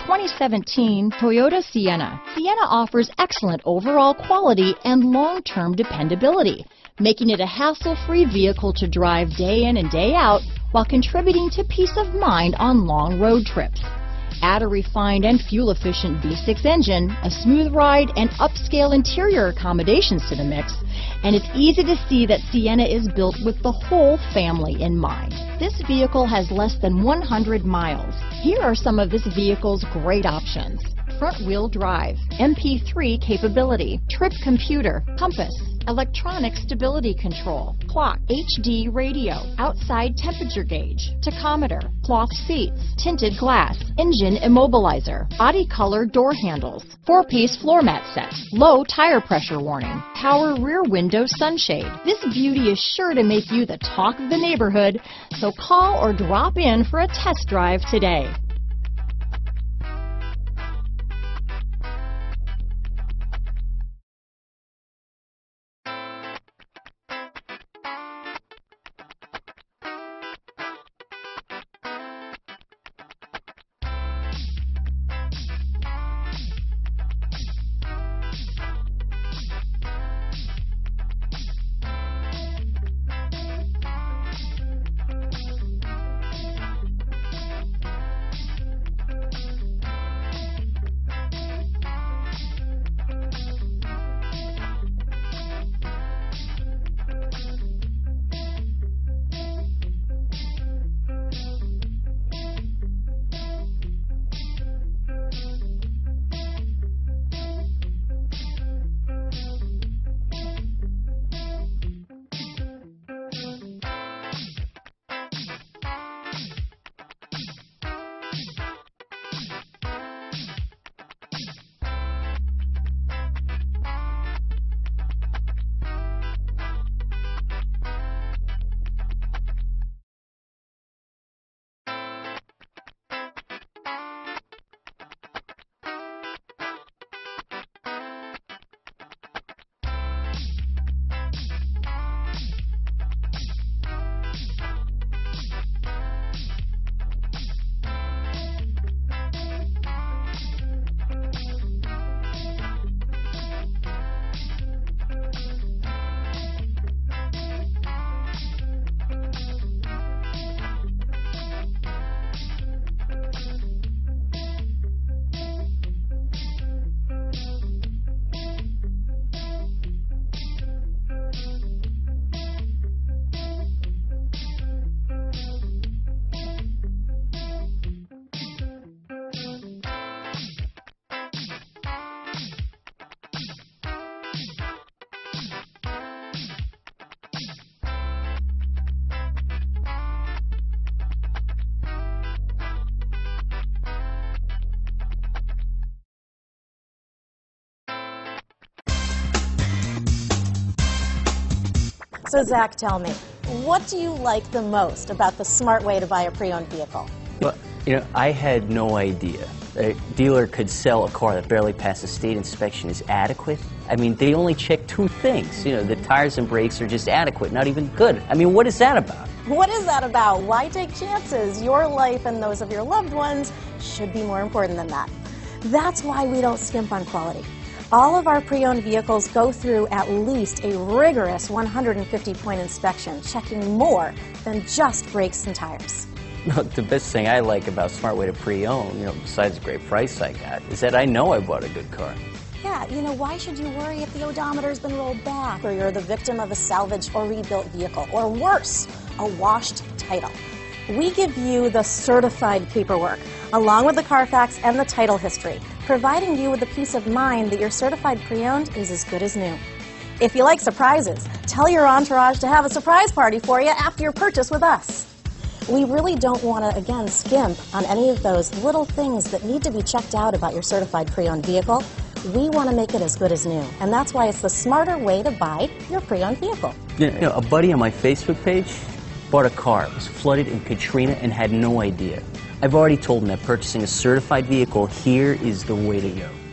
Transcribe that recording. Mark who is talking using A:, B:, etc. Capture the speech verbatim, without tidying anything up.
A: twenty seventeen Toyota Sienna. Sienna offers excellent overall quality and long-term dependability, making it a hassle-free vehicle to drive day in and day out while contributing to peace of mind on long road trips. Add a refined and fuel-efficient V six engine, a smooth ride, and upscale interior accommodations to the mix, and it's easy to see that Sienna is built with the whole family in mind. This vehicle has less than one hundred miles. Here are some of this vehicle's great options: front-wheel drive, M P three capability, trip computer, compass, electronic stability control, clock, H D radio, outside temperature gauge, tachometer, cloth seats, tinted glass, engine immobilizer, body color door handles, four-piece floor mat set, low tire pressure warning, power rear window sunshade. This beauty is sure to make you the talk of the neighborhood, so call or drop in for a test drive today.
B: So Zach, tell me, what do you like the most about the smart way to buy a pre-owned vehicle?
C: Well, you know, I had no idea a dealer could sell a car that barely passed a state inspection is adequate. I mean, they only check two things. You know, the tires and brakes are just adequate, not even good. I mean, what is that about?
B: What is that about? Why take chances? Your life and those of your loved ones should be more important than that. That's why we don't skimp on quality. All of our pre-owned vehicles go through at least a rigorous one hundred fifty point inspection, checking more than just brakes and tires.
C: The best thing I like about Smart Way to Pre-Own, you know, besides the great price I got, is that I know I bought a good car.
B: Yeah, you know, why should you worry if the odometer's been rolled back, or you're the victim of a salvaged or rebuilt vehicle, or worse, a washed title? We give you the certified paperwork, along with the Carfax and the title history, providing you with the peace of mind that your certified pre-owned is as good as new. If you like surprises, tell your entourage to have a surprise party for you after your purchase with us. We really don't want to, again, skimp on any of those little things that need to be checked out about your certified pre-owned vehicle. We want to make it as good as new, and that's why it's the smarter way to buy your pre-owned vehicle.
C: You know, a buddy on my Facebook page bought a car, was flooded in Katrina, and had no idea. I've already told him that purchasing a certified vehicle here is the way to go.